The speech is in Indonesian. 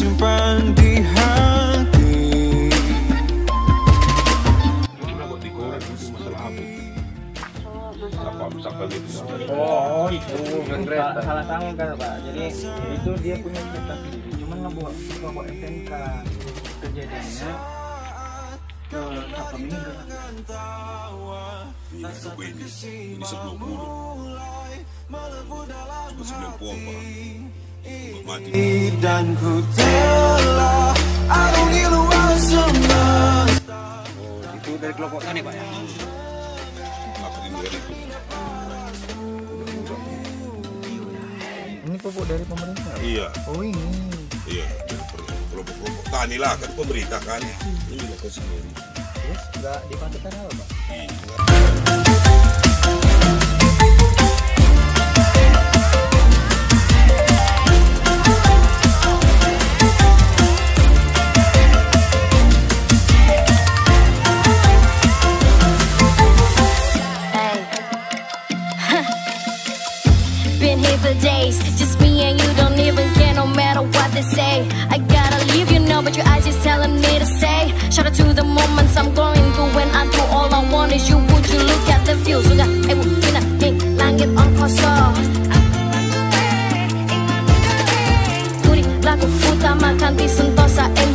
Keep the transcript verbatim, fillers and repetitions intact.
simpan di hati. Oh itu salah tangan kan Pak. Jadi itu dia punya cerita sendiri. Cuman nggak bawa nggak bawa S M K. Kejadiannya ke apa ini enggak? Ini aku ini ini sebelum dulu. Cuma sembilan puluh Pak. Mati. Dan ku telah arungi luas semesta. Oh itu dari kelompok tani Pak ya? Lakuin dari itu. Ini pupuk dari pemerintah? Iya. Oh ini? Iya, dari kelompok-kelompok tani lah, kan pemerintah kan. Ini lah kau sendiri. Terus nggak dipantulkan apa Pak? Iya. Been here for days, just me and you, don't even care no matter what they say. I gotta leave you now, but your eyes is telling me to stay. Shout out to the moments I'm going through when I'm through. All I want is you, would you look at the view? Sudah, eh bu, bina, ning, langit on kosong. Kuri, laku utamakan di sentosa, eh